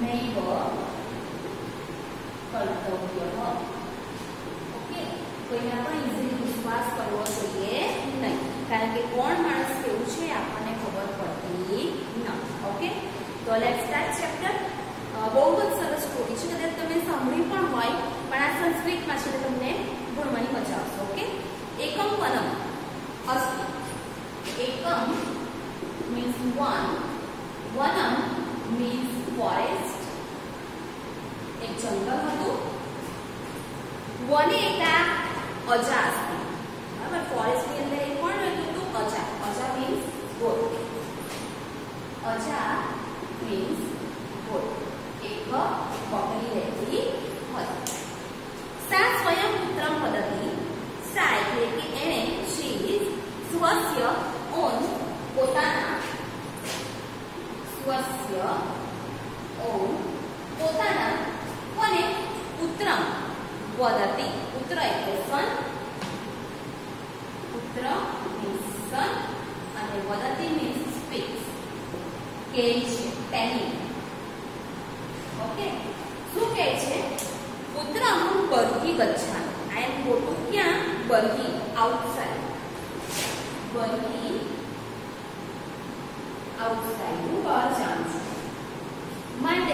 નૈવ કર્તવ્ય. ઓકે, કોઈના પણ ઇઝીલી વિશ્વાસ કરવો જોઈએ નહીં, કારણ કે કોણ માણસ કેવું છે આપણને ખબર પડતી નથી. ઓકે, તો લેટ્સ સ્ટાર્ટ ચેપ્ટર. બહુ જ સરસ સ્ટોરી છે, કદાચ તમે સાંભળી પણ હોય, પણ આ સંસ્કૃતમાં છે એટલે તમને ભણવાની મજા આવશે. ઓકે, એકમ વનમ અસ્તિ. એકમ means one, Vanam means forest. એક જંગલ હતું. વને એકા અજા અસ્તિ. બરાબર, ફોરેસ્ટ ની અંદર એક કોણ રહેતું હતું? અજા. અજા means goat. અજા means goat. એક બકરી રહેતી હતી. સા સ્વયં પુત્રમ વદતિ. સા એટલે કે એને she is સ્વસ્ય ઓન પોતાના સ્વસ્ય ઓન પોતાના કોને પુત્રમ વદતિ. પુત્ર એટલે સન. પુત્ર means son અને વદતિ means speaks. કે છે ટેલિંગ. ઓકે, શું કહે છે? પુત્રમ બર્હિ ગચ્છામિ. આઈ એમ ગો ટુ ક્યાં? બર્હિ, આઉટસાઇડ. બર્હિ આઉટસાઇડ, હું બહાર જાઉં છું. માટે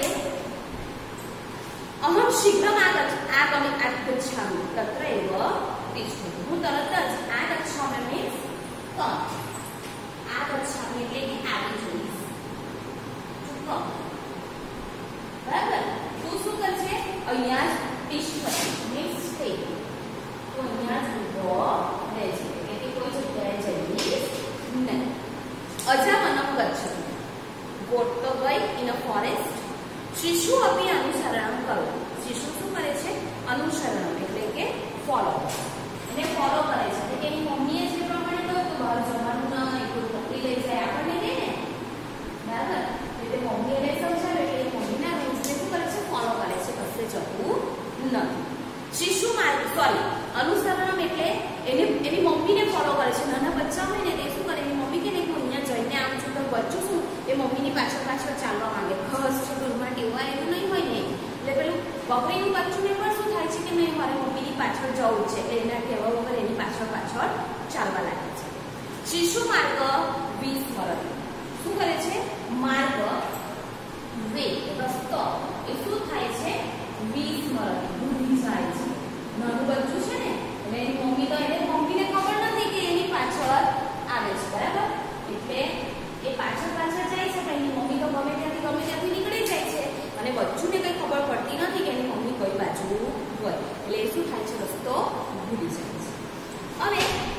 અહમ શીઘ્રમ આગચ્છામિ તત્ર એવ તિષ્ઠતિ. હું તરત જ આગચ્છામિ મીન્સ કમ. આગચ્છામિ એટલે કે આવી જઈશ. કમ. બરાબર, તું શું કરશે? અહીંયા જ તિષ્ઠતિ મીન્સ સ્ટે. તો અહીંયા જ ઊભો રહેજે, એટલે કે કોઈ જગ્યાએ જઈશ નહીં. અજાવનમ ગચ્છતિ. ગોટ તો ગઈ ઇન અ ફોરેસ્ટ. શિશુ અપી અનુસરણ કરો. શિશુ શું કરે છે? અનુસરણ એટલે કે ફોલો. એને ફોલો કરે છે, એટલે કે એની મમ્મીએ જે પ્રમાણે કહ્યું તો બહાર જવાનું નહીં, કોઈ પકડી લઈ જાય આપણને કહે ને, બરાબર, એટલે મમ્મી એને સમજાવે એટલે મમ્મીના રૂલ્સને શું કરે છે? ફોલો કરે છે, કશે જતું નથી. શિશુ માર્ગ સોરી અનુસરણ એટલે એની મમ્મીને ફોલો કરે છે. નાના બચ્ચા હોય ને તે શું કરે? એની મમ્મી કે નહીં હું અહીંયા જઈને આવું છું, તો બચ્ચું શું એ મમ્મીની પાછળ પાછળ ચાલવા માંગે. ખસ છે ઘરમાં ટેવાય એવું નહીં હોય ને, એટલે પેલું બકરીનું બચ્ચુને પણ શું થાય છે કે નહીં મારે મમ્મીની પાછળ જવું છે, એટલે એના કહેવા વગર એની પાછળ પાછળ ચાલવા લાગે છે. શિશુ માર્ગ વિસ્મરતિ. શું કરે છે? માર્ગ વે રસ્તો એ શું થાય છે? વિસ્મરતિ, ભૂલી જાય છે. નાનું બચ્ચું છે ને એટલે એની મમ્મી તો એને મમ્મીને ખબર નથી કે એની પાછળ આવે છે. બરાબર, એટલે એ પાછળ પાછળ જાય છે, પણ એની મમ્મી તો ગમે ત્યાંથી નીકળી જાય છે અને બચ્ચુને કઈ ખબર પડતી નથી કે એની મમ્મી કઈ બાજુ હોય, એટલે એ શું થાય છે? રસ્તો ભૂલી જાય છે. અને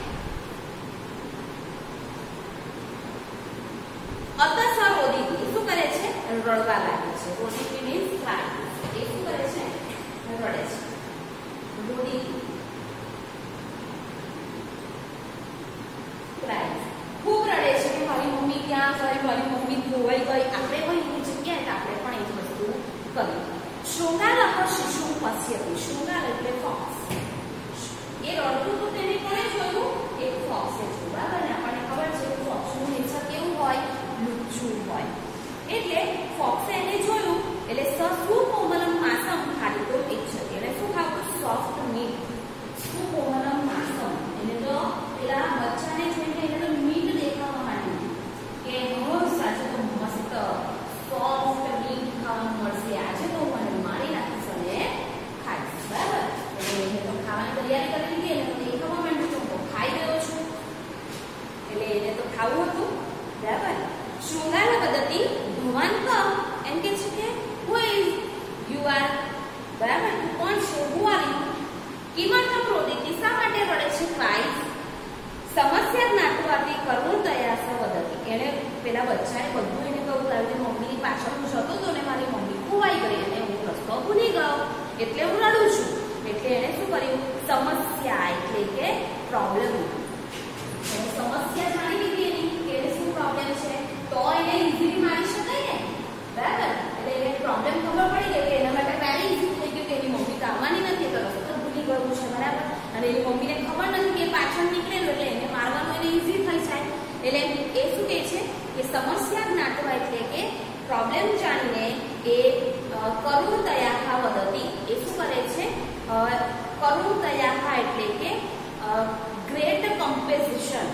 અતસ રોદિતી શું કરે છે? રડવા લાગે છે. રોદિતી મીન્સ ક્રાય. એ શું કરે છે? રડે છે. રોદિતી ક્રાય. ખૂબ રડે છે કે મારી મમ્મી ક્યાં ગઈ, મારી મમ્મી ધોવાઈ ગઈ. આપણે કોઈ એની જગ્યાએ આપણે પણ એ જ વસ્તુ કરી. શૃંગારઃ શિશુ પશ્યતિ. શૃંગાર એટલે ફોક્સ. એ રડતું તો તેને કોણે જોયું? એક ફોક્સે જોયું. બરાબર ને, આપણને ખબર છે કે ફોક્સનું નેચર કેવું હોય? લુચ્ચું હોય. એટલે ફોક્સે એને જોયું એટલે સુકોમલમ માસમ ખાધું ઈચ્છતી. એટલે શું ખાવું? Soft meet. સુકોમલમ માસમ એટલે તો પેલા બચ્ચાને જોઈને એને તો મીટ દેખાવા માંડ્યું કે બસ આજે તો મસ્ત સોફ્ટ મીટ ખાવાનું મળશે, આજે તો મને મારી નાખીશ અને ખાઈશ. બરાબર, એટલે એને તો ખાવાની તૈયારી કરી લીધી. એને તો દેખાવા માંડ્યું તો હું ખાઈ રહ્યો છું, એટલે એને તો ખાવું હતું. બરાબર, શૃંગાર પદ્ધતિ ભગવાન કમ એમ કે છે કે હુ ઇઝ યુ આર. બરાબર, કોણ છે? Who are you. કિમર્થમ રોદિતી, શા માટે રડે છે? ક્રાય. સમસ્યા જ્ઞાતવાથી કરુણતયા સ વદતિ. એને પેલા બચ્ચાએ બધું એને કહ્યું કારણ કે મમ્મીની પાછળ હું જતો હતો ને મારી મમ્મી ખોવાઈ ગઈ અને હું રસ્તો ભૂલી ગયો એટલે હું રડું છું. એટલે એને શું કર્યું? સમસ્યા એટલે કે પ્રોબ્લેમ. એને સમસ્યા જાણી લીધી એની કે એને શું પ્રોબ્લેમ છે, તો એને ઈઝીલી મારી શકાય ને. બરાબર, એટલે એને પ્રોબ્લેમ ખબર પડી ગઈ કે એના માટે પહેલી ઈઝી થઈ ગયું કે એની મમ્મી તો આવવાની નથી, તો રસ્તો ભૂલી ગયું છે. બરાબર, અને એની મમ્મીને ખબર નથી કે પાછળ નીકળેલું એટલે એને મારવાનું એને ઈઝી થઈ જાય. એટલે એ શું કહે છે કે સમસ્યા જ્ઞાતવા એટલે કે પ્રોબ્લેમ જાણીને એ તયાહા એટલે કે ગ્રેટ કમ્પોઝિશન.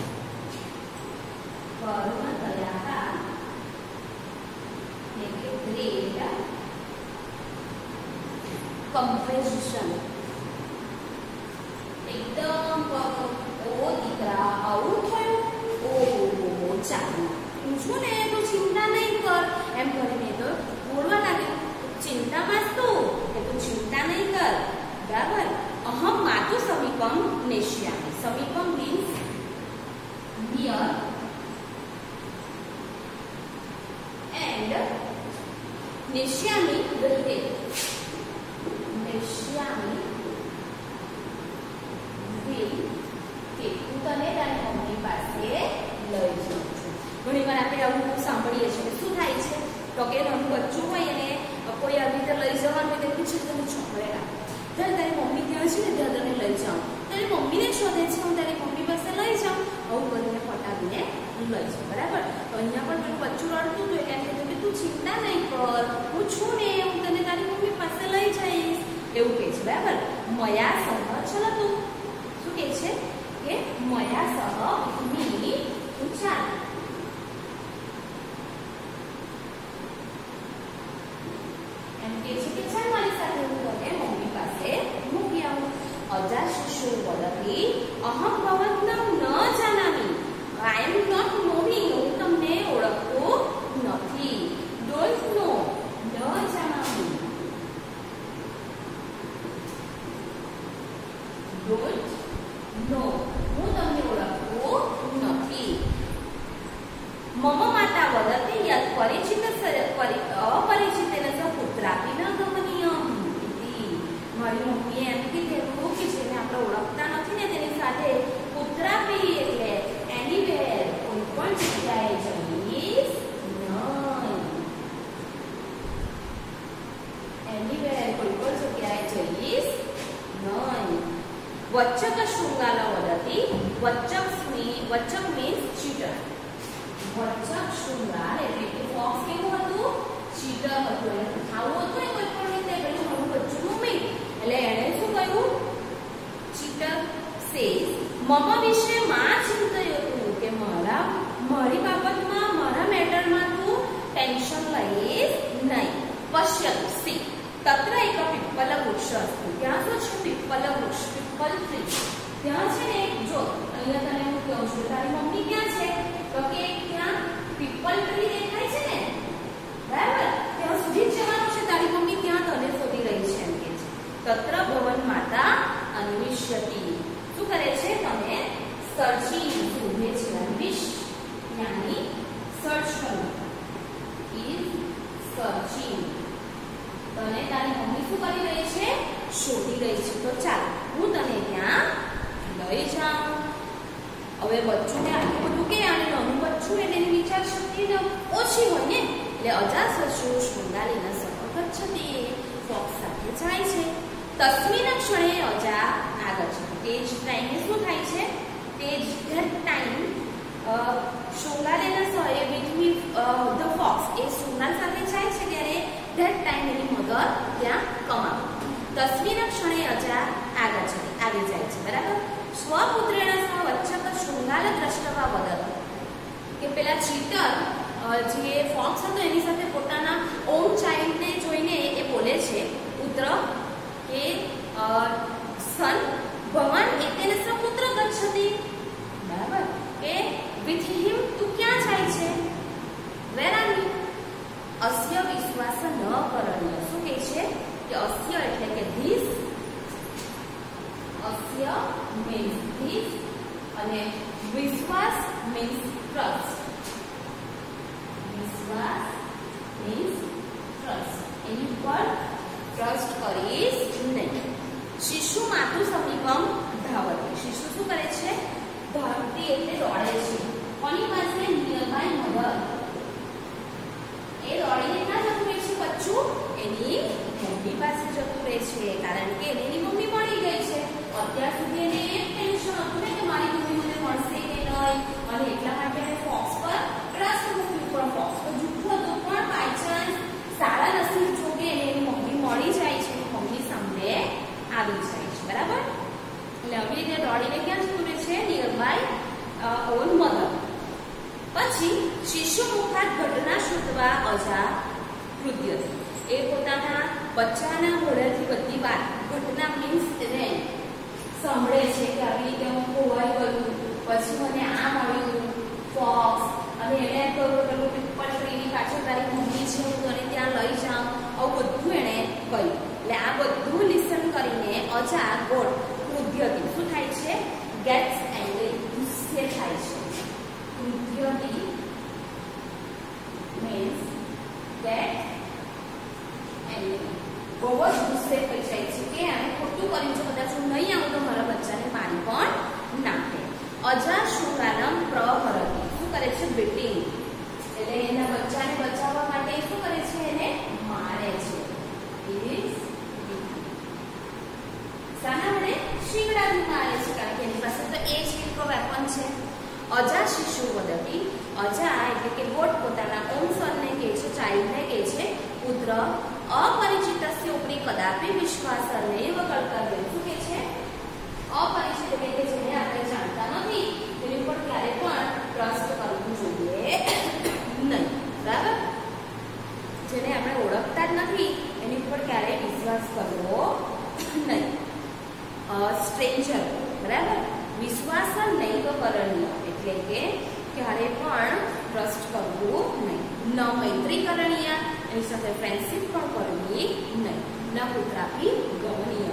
કર્મ તયાહા એટલે ગ્રેટ કમ્પોઝિશન. એકદમ ઓ દીકરા આવું થયું, ઓહો ચાલો હું છું ને તો ચિંતા નહીં કર એમ કરીને તો બોલવા લાગ્યો. ચિંતામાં શું કે તું ચિંતા નહીં કર, બરાબર. અહમ માતુ સમીપમ નેષ્યામિ. સમીપમ મીન્સ નિયર એન્ડ નેષ્યામિ વિલ. નેષ્યામિ વિલ કે હું તને તારી મમ્મી પાસે લઈ જાઉં છું. ઘણી વાર આપણે આવું સાંભળીએ છીએ. શું થાય છે તો કે નાનું બચ્ચું હોય અને કોઈ આવી રીતે લઈ જવાનું હોય તો પૂછે તમે ચોકલેટ આપો, ત્યારે તારી મમ્મી ત્યાં છે ને ત્યાં તને લઈ જાઉં. તારી મમ્મીને શોધે છે, હું તારી મમ્મી પાસે લઈ જાઉં. આવું કરીને પટાવીને લઈ જાઉં, બરાબર. તો અહીંયા પણ પેલું બચ્ચું રડતું હતું એટલે કીધું કે તું ચિંતા નહીં કર, હું છું ને, હું તને તારી મમ્મી પાસે લઈ જઈશ એવું કહે છે, બરાબર. મયા સહ ચલતું. શું કહે છે કે મયા સહ મી તું ચાલ. એમ કહે છે કે ચાલ મારી સાથે હું તને મમ્મી પાસે મૂકી આવું. અજા શિશુ વદતિ અહમ ભવન્તમ ન જાનામિ. આઈ એમ નોટ નોઇંગ. હું તમને ઓળખતો નથી. ડોન્ટ નો ન જાનામિ. ડોન્ટ નો હું તમને ઓળખતો નથી. મમ માતા વદતિ યત પરિચિત અપરિચિતેન સહ પુત્રાપી ન ગમનીયમ ઇતિ. મારી મમ્મીએ એમ કીધેલું કે જેને આપણે ઓળખતા નથી ને તેની સાથે પુત્રાપી એટલે એનીવેર કોઈ પણ જગ્યાએ જઈશ નહીં. એનીવેર કોઈ પણ જગ્યાએ જઈશ નહીં. વચ્ચક શૃંગાલ વદતિ. વચ્ચક મીન્સ ચીટર. વચ્ચક શૃંગાર એટલે કે ફોક્સ કેવું હતું? ચીટર હતું. એને ખાવું હતું ને કોઈ પણ રીતે પેલું મારું બચ્ચું મમ્મી એટલે એને શું કહ્યું? ચીટર. સેઝ મમ વિશે માં ચિંતયતું કે મારી બાબતમાં મારા મેટરમાં તું ટેન્શન લઈશ નહીં. પશ્યતુ સી તત્ર એક પીપલ વૃક્ષ હતું. ત્યાં શું છે? પીપલ વૃક્ષ, પીપલ ટ્રી. ત્યાં છે ને જો અહીંયા તને હું કહું છું તારી મમ્મી ક્યાં છે તો કે ત્યાં પીપલ ટ્રી દેખાય છે ને, બરાબર. ત્યાં સુધી જવાનું છે. તારી મમ્મી ત્યાં તને શોધી રહી છે એમ કે છે. તત્ર ભવન માતા અન્વિષ્યતિ. શું કરે છે? તને સર્ચિંગ શોધે છે. અન્વિષ યાની સર્ચ કરવું. Is searching. તને તારી મમ્મી શું કરી રહી છે? શોધી રહી છે. તો ચાલ હું તને ત્યાં લઈ જાઉં. હવે બચ્ચુને આટલું બધું કે અને નાનું બચ્ચું એટલે એની વિચાર શક્તિ ઓછી હોય ને એટલે અજાસશુ શૃંગાલીના સહ ગચ્છતિ. ફોક્સ સાથે જાય છે. તસ્મિન ક્ષણે અજા આગળ છે. તે જ ટાઈમે શું થાય છે? તે જ ટાઈમ શૃંગાલીના સહ એ વિથ ધ ફોક્સ એ શૃંગાર સાથે જાય છે ત્યારે that time એની મધર ત્યાં કમાવ. તસ્મિન ક્ષણે અજા આગળ જાય છે, બરાબર. સ્વપુત્રેણ સહ વચ્ચક શૃંગાલ દ્રષ્ટવા વદત. કે પેલા ચીટર જે ફોક્સ હતો એની સાથે પોતાના ઓન ચાઇલ્ડને જોઈને એ બોલે છે પુત્ર કે સન ભવાન એતેન સહ પુત્ર ગચ્છતિ. બરાબર. કે વિથ હિમ તું ક્યાં જાય છે? Where are you? અસ્ય વિશ્વાસ ન કરણીય. શું કહે છે કે અસ્ય એટલે કે ધીસ. અસ્ય મીન્સ ધીસ અને વિશ્વાસ મીન્સ ટ્રસ્ટ. વિશ્વાસ મીન્સ ટ્રસ્ટ. એની પર ટ્રસ્ટ કરીશ નહીં. શિશુ માતુ સમીપમ ધાવતી. શિશુ શું કરે છે? ધાવતી એટલે દોડે છે. કોની પાસે? Near by mother. એ દોડીને ક્યાં જતું રહે છે બચ્ચું? એની મમ્મી પાસે જતું રહે છે. કારણ કે એની મમ્મી મળી ગઈ છે. અત્યાર સુધી એને એક ટેન્શન હતું ને કે મારી મમ્મી મને મળશે કે નહીં અને એટલા માટે એને ફોક્સ પર ટ્રસ્ટ મૂક્યું. પણ ફોક્સ તો જૂઠું હતું. પણ બાય ચાન્સ સારા નસીબ જોગે એને એની મમ્મી મળી જાય છે. મમ્મી સામે આવી જાય છે, બરાબર. રડીને ક્યાં જતું રહે છે? Nearby on mother. પછી શિશુ મુખાત ઘટના શ્રુત્વા અજા કૃત્યતે. એ પોતાના બચ્ચાના મોઢેથી બધી વાત, ઘટના મીન્સ એને સાંભળે છે કે આવી રીતે હું ખોવાઈ ગયું, પછી મને આ મળ્યું ફોક્સ, અને એને પેલું પીપલ ટ્રીની પાછળ તારી મમ્મી છે, હું તને ત્યાં લઈ જાઉં, આવું બધું એણે કહ્યું. એટલે આ બધું લિસન કરીને અજા ગોટ કૃત્યતિ શું થાય છે? ગેટ્સ એંગ્રી, ગુસ્સે થાય છે. કૃત્યતિ મીન્સ ગેટ એંગ્રી, બહુ જ ગુસ્સે થઈ જાય છે કે આને ખોટું કર્યું છે, કદાચ હું નહીં આવું તો મારા બચ્ચાને મારી પણ નાખે. અજા શુકાલમ પ્રહરતી, શું કરે છે? બીટિંગ. એટલે એના બચ્ચાને બચાવવા માટે શું કરે છે? એને મારે છે. શાના વડે? શીંગડાથી મારે છે, કારણ કે એની પાસે તો એ જ એક વેપન છે. અજા શિશુ વદતી, અજા એટલે કે ગોટ પોતાના ઓમ સનને કહે છે, ચાઇલ્ડને કહે છે, પુત્ર અપરિચિતસ્ય ઉપરી કદાપી વિશ્વાસ નૈવ કર્તવ્ય. શું કહે છે? અપરિચિત એટલે કે જેને આપણે જાણતા નથી તેની ઉપર ક્યારે પણ ટ્રસ્ટ કરવું જોઈએ નહીં. બરાબર? જેને આપણે ઓળખતા જ નથી એની ઉપર ક્યારે વિશ્વાસ કરવો નહીં. સ્ટ્રેન્જર, બરાબર? વિશ્વાસ નૈવ કરણીય એટલે કે ક્યારે પણ ટ્રસ્ટ કરવું નહીં. ન મૈત્રી કરણીય, એની સાથે ફ્રેન્ડશિપ પણ કરવી નહીં. ન પુત્રાપી ગમનીય,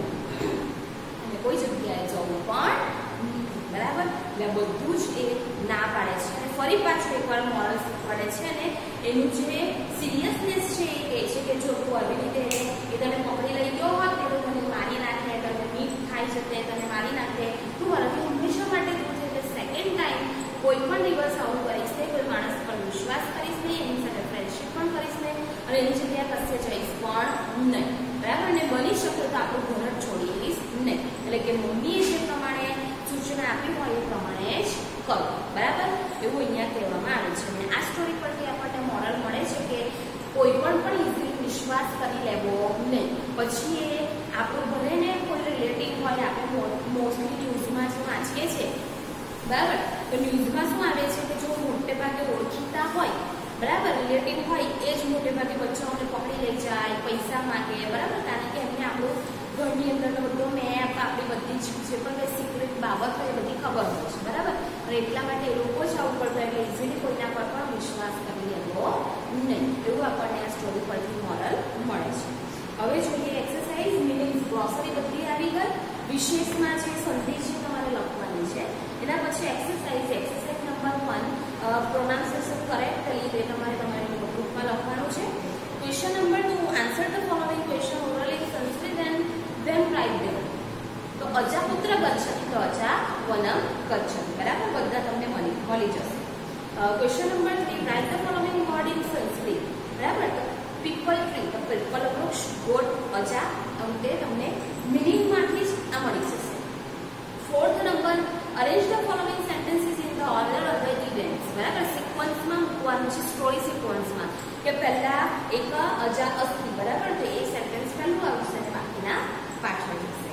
અને કોઈ જગ્યાએ જવું પણ, બરાબર? એટલે બધું જ એ ના પાડે છે. અને ફરી પાછું એકવાર મોરલ શીખવાડે છે અને એનું જે સિરિયસનેસ છે એ કહે છે કે જો તું આવી રીતે એ તને પકડી લઈ ગયો હોત ને તો તને મારી નાખે, તને મીટ ખાઈ શકે, તને મારી નાખે, તું મારાથી હંમેશા માટે દૂર છે. એટલે સેકન્ડ ટાઈમ કોઈ પણ દિવસ આવું કરીશ નહીં, કોઈ માણસ પર વિશ્વાસ કરીશ નહીં, એની સાથે ફ્રેન્ડશિપ પણ કરીશ નહીં, અને એની જગ્યાએ કશે જઈશ પણ નહીં. બરાબર? ને બની શકે તો આપણું ઘર જ છોડીશ નહીં. એટલે કે મમ્મીએ જે પ્રમાણે સૂચના આપી હોય એ પ્રમાણે જ કરો. બરાબર? એવું અહીંયા કહેવામાં આવે છે. અને આ સ્ટોરી પરથી આપણને મોરલ મળે છે કે કોઈ પણ ઇઝીલી વિશ્વાસ કરી લેવો નહીં. પછી એ આપણું ભલે ને કોઈ રિલેટિવ હોય, આપણે મોસ્ટલી ન્યૂઝમાં જે વાંચીએ છીએ, બરાબર? તો ન્યૂઝમાં શું આવે છે કે જો મોટે ભાગે ઓળખીતા હોય, બરાબર, રિલેટિવ હોય, એ જ મોટે ભાગે બચ્ચાઓને પકડી લઈ જાય, પૈસા માંગે, બરાબર? કારણ કે એમને આપણું ઘરની અંદરનો બધો મેપ, આપણી બધી જે પણ કંઈ સિક્રેટ બાબત હોય એ બધી ખબર હોય છે, બરાબર? અને એટલા માટે એ લોકો જ આવું કરતા, એટલે ઇઝીલી કોઈના પર પણ વિશ્વાસ કરી લેવો નહીં. એવું આપણને આ સ્ટોરી પરથી મોરલ મળે છે. હવે જોઈએ એક્સરસાઇઝ, મિનિંગ્સ, ગ્લોસરી બધી આવી ગઈ. વિશેષમાં જે સંધિ છે તમારે લખવાની છે. એના પછી એક્સરસાઇઝ નંબર 1, પ્રોનાઉન્સિએશન કરેક્ટલી તે તમારે તમારી નોટબુકમાં લખવાનું છે. Question number 2, answer the following question orally in Sanskrit and then write them. તો અજા પુત્ર ગચ્છતિ, તો અજા વનમ ગચ્છતિ, બરાબર? બધા તમને મળી જશે. Question number 3, write the following word in Sanskrit, બરાબર? પીપલ ટ્રી, તો પીપલ વૃક્ષ, ગોટ, અજા, તે તમને મિનિંગમાંથી જ આ મળી જશે. 4th number, arrange the following sentences in the order of the events, બરાબર? સિક્વન્સમાં મૂકવાનું છે, સ્ટોરી સિક્વન્સમાં, કે પહેલા એક અજા અસ્તિ, બરાબર? તો એ સેન્ટેન્સ પહેલું આવશે અને બાકીના પાછળ જશે.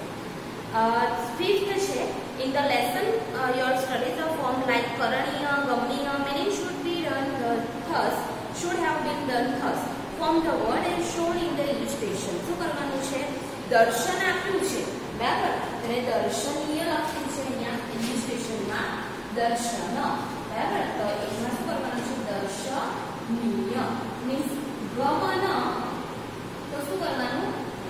5th છે, in the lesson your studies of form like કરણીય, ગમનીય, meaning should be done thus, should have been done thus. Form the word and shown in the illustration. શું કરવાનું છે? દર્શન આપ્યું છે, બરાબર? અને દર્શનીય લખ્યું છે અહીંયા ઇલિસ્ટ્રેશનમાં, દર્શન, બરાબર? તો એમાં શું કરવાનું છે? દર્શનીય મીન્સ ગમન, તો શું કરવાનું?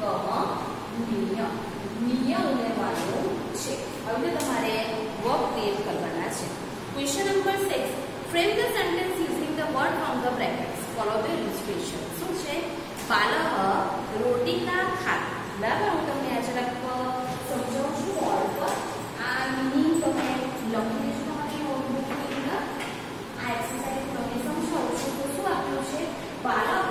ગમનીય, નિય ઉમેરવાનું છે. હવે તમારે વર્બ ક્રિએટ કરવાના છે. Question number 6, frame the sentence using the word from the brackets. Follow the illustration. શું છે? બાલક રોટિકા ખાત, બરાબર? હું તમને આ જરાક સમજાવું છું બોર્ડ પર. આ મિનિંગ તમે લખી દેજો તમારી નોટબુકની અંદર. આ એક્સરસાઇઝ તમને સમજાવું છું. તો શું આપ્યું છે? બાલક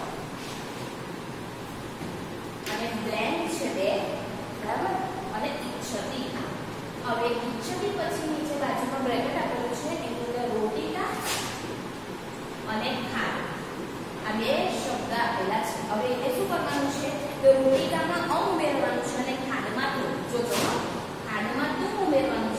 અને બ્લેન્ક છે બે, બરાબર? અને ઈચ્છતિ. હવે ઈચ્છતિ પછી નીચે બાજુમાં બ્રેકેટ આપેલું છે, એની અંદર રોટિકા અને ખાત, આ બે શબ્દ આપેલા છે. હવે એને શું કરવાનું છે? તો રોટિકામાં ઉમેરવાનું છે અને ખાંડમાં તું, જો ખાંડમાં તું ઉમેરવાનું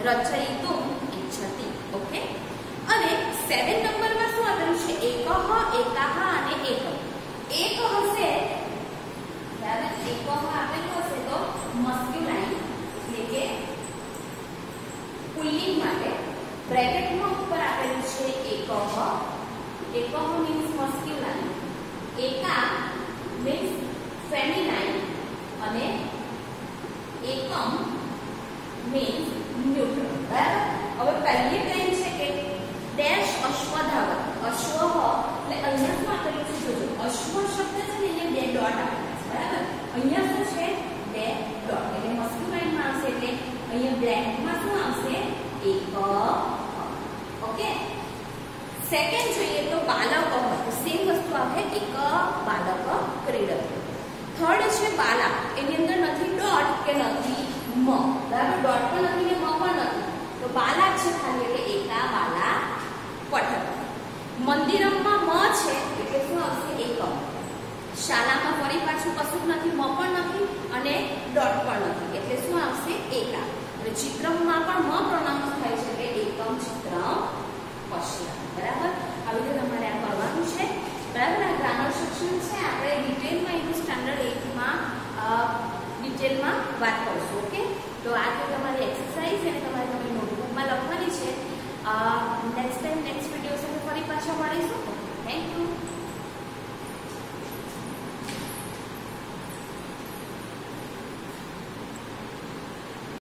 રચયિતુમ ઇચ્છતિ. ઓકે. અને 7 નંબરમાં શું આપેલું છે? એકઃ, એકાઃ અને એકમ. એક હશે બરાબર, એકઃ આપેલું હશે તો મસ્ક્યુલાઇન એટલે કે પુલ્લિંગ માટે બ્રેકેટમાં ઉપર આપેલું છે એકઃ. એકઃ મીન્સ મસ્ક્યુલાઇન, એકા મીન્સ ફેમિનાઇન અને એકમ મીન્સ ન્યુટ્રલ. બરાબર. હવે પહેલી લાઈન છે કે ડેશ અશ્વધાવત. અશ્વ એટલે અહીંયા શું આપેલું છે? જોજો, અશ્વ શબ્દ છે ને અહીંયા બે ડોટ આપેલા છે. બરાબર. અહીંયા શું છે? બે ડોટ. એટલે મસ્ક્યુલાઇનમાં આવશે એટલે અહીંયા બ્લેકમાં શું આવશે? એક. ઓકે. સેકન્ડ જોઈએ તો બાલક, તો સેમ વસ્તુ આવે, એક બાલક ક્રીડત. થર્ડ છે બાલા, એની અંદર નથી ડોટ કે નથી મ. બરાબર. ડોટ પણ નથી ને મ પણ નથી, તો બાલા છે ખાલી એટલે એકા બાલા પઠત. મંદિરમમાં મ છે એટલે શું આવશે? એકમ. શાળામાં ફરી પાછું કશું નથી, મ પણ નથી અને ડોટ પણ નથી એટલે શું આવશે? એકા. અને ચિત્રમાં પણ મ પ્રોનાઉન્સ થાય છે એટલે એકમ ચિત્રમ પશ્ય. બરાબર.